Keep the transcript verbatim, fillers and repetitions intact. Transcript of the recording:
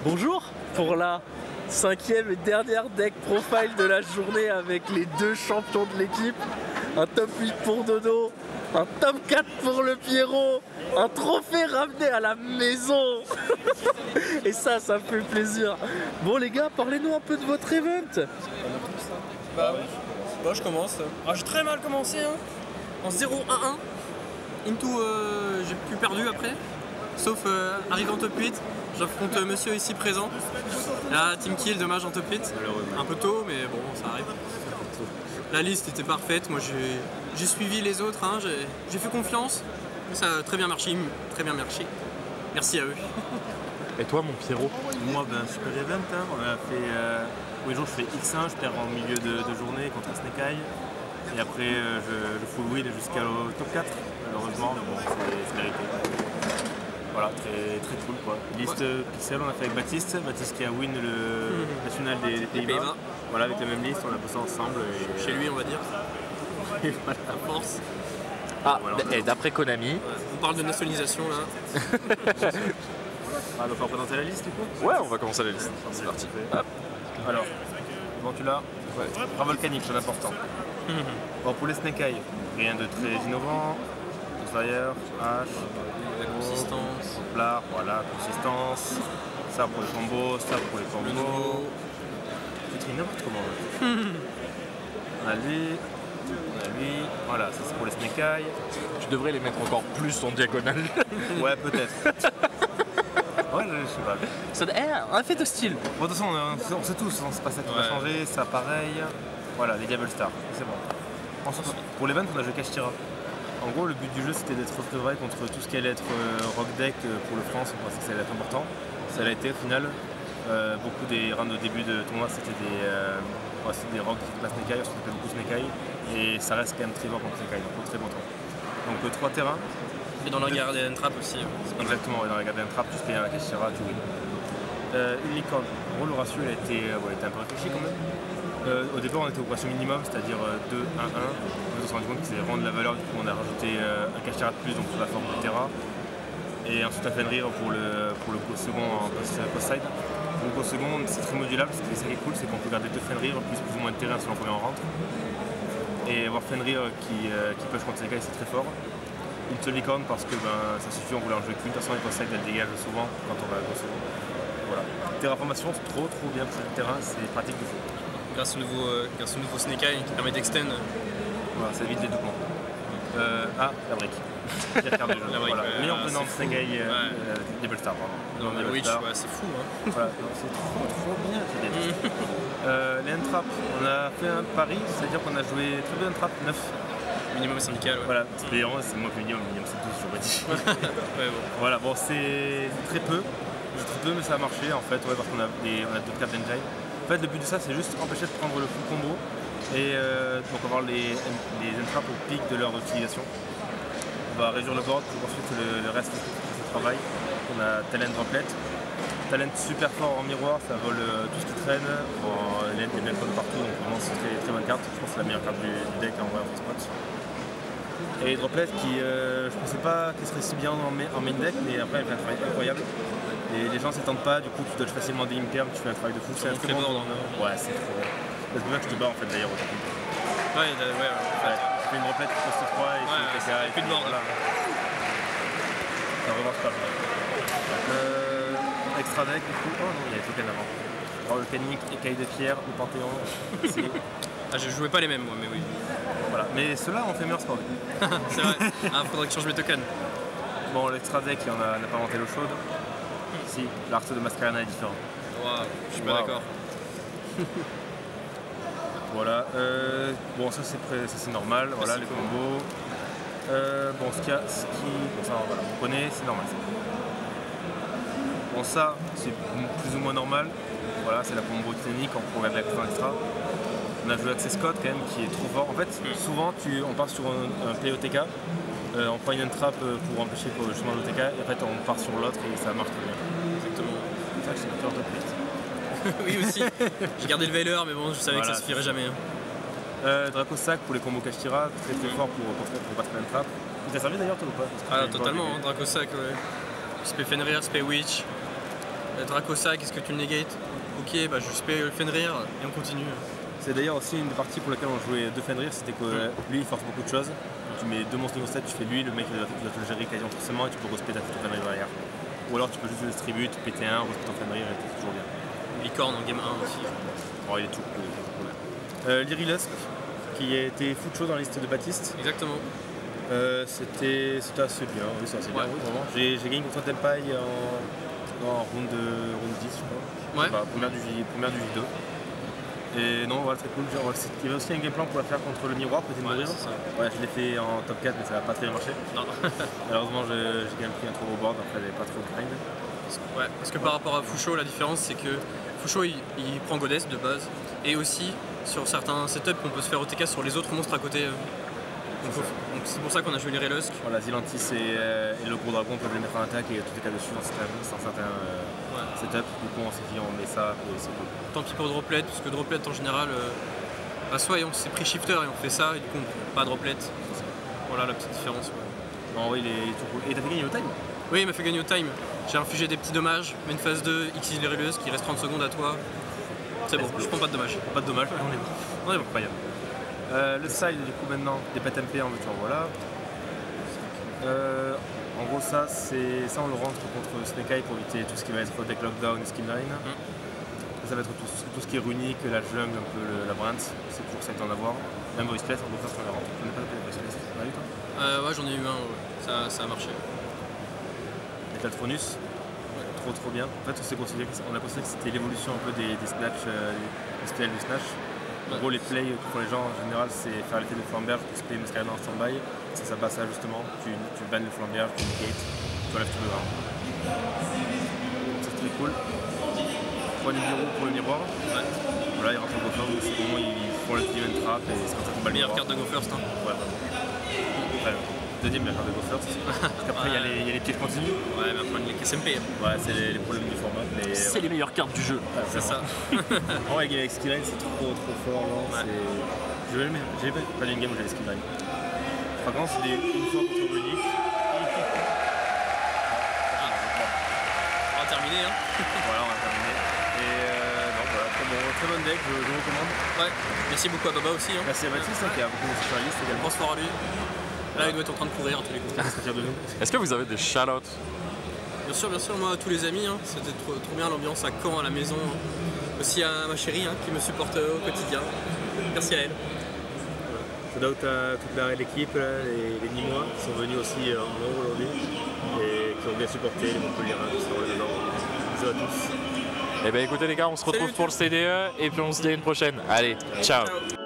Bonjour pour la cinquième et dernière deck profile de la journée avec les deux champions de l'équipe. Un top huit pour Dodo, un top quatre pour le Pierrot, un trophée ramené à la maison. Et ça, ça me fait plaisir. Bon les gars, parlez-nous un peu de votre event. Bah, bah je commence. Ah, j'ai très mal commencé hein. En zéro un un. Into, euh, j'ai plus perdu après. Sauf euh, arrivé en top huit. J'affronte euh, monsieur ici présent. Là, team kill, dommage en top huit. Un peu tôt, mais bon, ça arrive. La liste était parfaite. Moi, j'ai suivi les autres. Hein. J'ai fait confiance. Ça a très bien marché. Très bien marché. Merci à eux. Et toi, mon Pierrot? Moi, ben, super event. Hein. On a fait. Euh, tous les jours, je fais X un. Je perds en milieu de, de journée contre Snake Eye. Et après, euh, je, je full win jusqu'au top quatre. Malheureusement, mais bon, c'est mérité. Voilà, très, très cool quoi. Liste ouais. Pixel, on a fait avec Baptiste, Baptiste qui a win le mmh. national des, des Pays-Bas. Pays voilà, avec la même liste, on a bossé ensemble. Et... Chez lui, on va dire. Et voilà. À force. Ah, voilà. Et d'après Konami. Ouais. On parle de nationalisation là. Ah, donc on va présenter la liste du coup? Ouais, on va commencer la liste. C'est parti. Ah. Alors, bon, tu l'as? Ouais. Bras volcanique, c'est important. Mmh. Bon, pour les Snake Eye, rien de très innovant. Fire, H, la consistance, plat, voilà, consistance, ça pour les combos, ça pour les combos. C'est n'importe comment. On a lui, on a lui, voilà, ça c'est pour les Snake Eye. Tu devrais les mettre encore plus en diagonale. Ouais, peut-être. Ouais, je sais pas. Ça, eh, un fait de style. Bon, de toute façon, on, on sait tous, c'est pas ça qui ouais. va changer, ça pareil. Voilà, les Diable Stars, c'est bon. Ensuite, pour l'event, on a joué Kashtira. En gros, le but du jeu c'était d'être favorable contre tout ce qui allait être euh, rock deck euh, pour le France, on pensait que ça allait être important. Ça l'a été au final. Euh, beaucoup des rounds au début de tournoi c'était des, euh, ouais, des rocks qui pas Snake Eye, on s'appelle beaucoup Snake Eye. Et ça reste quand même très fort contre Snake Eye, donc très bon temps. Donc euh, trois terrains. Et dans la Guardian Trap aussi. Hein. Exactement, et dans la Guardian Trap, tu fais un Kashtira, tu win. Euh, une licorne. En gros, le ratio il a été, euh, ouais, il a été un peu réfléchi quand même. Euh, au départ, on était au ratio minimum, c'est-à-dire euh, deux un un. On s'est rendu compte que c'était vraiment de la valeur, du coup, on a rajouté euh, un Kashtira de plus, donc sous la forme de Terra. Et ensuite, un Fenrir pour le, pour le second en post-side. Donc, au second, c'est très modulable, ce qui est cool, c'est qu'on peut garder deux Fenrir, plus plus ou moins de terrain selon combien on rentre. Et avoir Fenrir qui, euh, qui push contre ces gars, c'est très fort. Une seule licorne parce que ben, ça suffit, on voulait en jouer qu'une. De toute façon, les post-side, elles dégagent souvent quand on va au second. Voilà. Terraformation, c'est trop trop bien pour le terrain, c'est pratique de fou. Grâce au nouveau, euh, grâce au nouveau Snake Eye qui permet d'extend. Voilà, ça évite les doublons. Euh, ah, la brique. J'ai regardé le jeu. La brique, voilà. Ouais, mais en prenant Snake Eye, euh, ouais. euh, Devil Star, pardon. Non, mais Witch, ouais, c'est fou. Hein. Voilà, c'est trop trop bien. euh, les N-Trap, on a fait un pari, c'est-à-dire qu'on a joué très bien N-Trap neuf. Minimum syndical, ouais. Voilà, c'est moi qui minimum, minimum c'est douze, j'aurais dit. Ouais, bon. Voilà, bon, c'est très peu. C'est très peu, mais ça a marché en fait, ouais, parce qu'on a, des, on a d'autres cartes d'engine. En fait, le but de ça, c'est juste empêcher de prendre le full combo et euh, donc avoir les, les entraps au pic de leur utilisation. On va réduire le board pour ensuite le, le reste du travail. On a Talent Droplet. Talent super fort en miroir, ça vole euh, tout ce qui traîne. Bon, les mêmes points partout, donc vraiment c'est très, très bonne carte. Je pense que c'est la meilleure carte du, du deck en vrai en spot. Et Droplet qui, euh, je pensais pas qu'elle serait si bien en, en main deck, mais après elle fait un travail incroyable. Et les gens s'étendent pas, du coup tu dodges facilement des imperm, tu fais un travail de fou, c'est un très bon bord. Ouais, c'est trop. C'est pour ça que je te bats en fait d'ailleurs au tapis. Ouais, ouais, ouais. ouais. Tu fais une replète, tu postes trois et ouais, tu fais ouais, et plus de bord là. Ça relance pas. Euh, extra deck du coup. Oh non, il y a des tokens avant. Alors le Volcanique, Écaille de Pierre, le Panthéon. Ah, je jouais pas les mêmes moi, mais oui. Voilà, mais ceux-là on fait meilleur sport. C'est vrai. Ah, faudrait que je change mes tokens. Bon, l'extra deck, on n'a pas inventé l'eau chaude. Si, l'arc de Mascarena est différent. Waouh, je suis pas wow. d'accord. Voilà, euh, bon ça c'est normal, voilà les combos. Euh, bon ce qu'il y a, ce qui, bon ça voilà, vous connaissez, c'est normal. Bon ça c'est plus ou moins normal, voilà c'est la combo technique quand on regarde la carte extra. On a joué avec Scott quand même qui est trop fort. En fait mm. souvent tu, on part sur un, un play O T K, euh, on prend une trap pour empêcher justement l'O T K et en fait on part sur l'autre et ça marche très bien. Exactement. C'est ça que c'est plutôt top huit. Oui aussi, j'ai gardé le Veiler mais bon je savais voilà, que ça suffirait jamais. Hein. Euh, Draco Sac pour les combos Kashtira, très très mmh. fort pour, pour, pour battre la trap. Il t'a servi d'ailleurs toi ou pas? Ah totalement, hein, Draco Sac ouais. Spé Fenrir, Spé Witch. Euh, Dracosa, qu'est-ce que tu le négates? Ok, bah je spé le Fenrir et on continue. C'est d'ailleurs aussi une des parties pour laquelle on jouait deux Fenrir, c'était que euh, lui il force beaucoup de choses. Tu mets deux monstres niveau sept, tu fais lui, le mec il doit, il doit te le gérer quasiment forcément et tu peux respecter ta ton Fenrir derrière. Ou alors tu peux juste le distribuer, tu péter un, respecter ton Fenrir et c'est toujours bien. Licorne en game un aussi. Oh, il est tout cool. Euh, Lyrilusk, qui a été fou de choses dans la liste de Baptiste. Exactement. Euh, c'était assez bien, oui, c'est assez bien, Ouais. oui, vraiment. J'ai gagné contre Tempai en, en round, de, round dix, je crois. Ouais. Bah, première, du, J- première du J deux. Et non, voilà, très cool. Genre, il y avait aussi un game plan pour la faire contre le miroir, peut-être Ouais, mourir. c'est ça. Ouais, je l'ai fait en top quatre, mais ça n'a pas très bien marché. Non. Malheureusement, j'ai j'ai quand même pris un trop gros board, après j'avais pas trop grind. Ouais, parce que par rapport à Foucho, la différence c'est que Foucho il, il prend Goddess de base et aussi sur certains setups on peut se faire O T K sur les autres monstres à côté. Donc faut- donc c'est pour ça qu'on a joué les Relusk. Voilà, Zilantis et, euh, et le gros dragon peuvent les mettre en attaque et tous les cas dessus dans certains, dans certains euh, Ouais. setups. Du coup, on s'est dit, on met ça et c'est cool. Tant pis pour Droplet, parce que Droplet en général, euh, bah soit on s'est pris Shifter et on fait ça et du coup on prend pas Droplet. Voilà la petite différence. Ouais. Non, oui, il est, il est tout cool. Et t'as fait gagner au time? Oui, il m'a fait gagner au time. J'ai infligé des petits dommages, mais une phase deux, X les Relusk, il reste trente secondes à toi. C'est bon, je prends pas de dommages. Pas de dommage, on est bon. On est bon. Incroyable. Euh, le side du coup maintenant, des pets M P en voiture, voilà. Euh, en gros ça, c'est ça on le rentre contre Snake Eye pour éviter tout ce qui va être deck lockdown et skinline. Mm. Ça va être tout, tout ce qui est runique, la jungle, un peu le labyrinthe, c'est toujours ça d'en avoir. Même Voice Place, on peut faire ce qu'on les rentre. On n'a pas appelé Voice Place, on a eu toi? Euh, ouais, j'en ai eu un, ouais. ça, ça a marché. Et Caltronus, trop trop bien. En fait on, s'est considéré, que- on a considéré que c'était l'évolution un peu des, des snatch, euh, des spells du snatch. En gros, les plays que font les gens en général, c'est faire l'effet de flamberge, tu spray Muscarina en stand-by. Ça, ça passe ça justement. Tu, tu bannes le flamberge, tu negate, tu enlèves tout le round. Ça, c'est très cool. Point du bureau pour le miroir. Ouais. Voilà, ils rentrent en go-first, donc c'est bon, ils font le event trap et c'est comme ça qu'on bat le Meilleure miroir. carte de Go First. Hein. Ouais, vraiment. Après, deuxième meilleure carte de go-first. Parce qu'après, il y a les- il y a les pièges continus. Ouais, mais après les K S M P. Ouais, c'est les, les problèmes du format. Mais C'est les meilleures cartes du jeu. C'est ça. En vrai, game avec Skilline, c'est trop trop fort. Non, Ouais. c'est... Je vais le mettre. J'ai pas pas d'une game où j'avais Skilline. Par contre, c'est des... une fois contre Runic. On va terminer. Hein. Voilà, on va terminer. Et euh, non, voilà, très bon, très bon deck, je, je vous recommande. Ouais. Merci beaucoup à Baba aussi. Hein. Merci à Baptiste hein, qui a beaucoup de sur la liste également. Pense fort à lui. Là, il doit être en train de courir à tous les coups. Qu'est-ce que tu de nous? Est-ce que vous avez des shout-outs? Bien sûr, bien sûr, moi, à tous les amis, hein, c'était trop, trop bien l'ambiance à Caen, à la maison. hein. Aussi à ma chérie hein, qui me supporte euh, au quotidien. Merci à elle. Shout out à toute la- l'équipe, là, les, les Nîmois qui sont venus aussi euh, en nombre aujourd'hui et qui ont bien supporté les Montpelliérains, qui sont là dedans. Bisous à tous. Eh ben écoutez les gars, on se retrouve Salut. pour le C D E et puis on se dit à une prochaine. Allez, ciao. Ciao.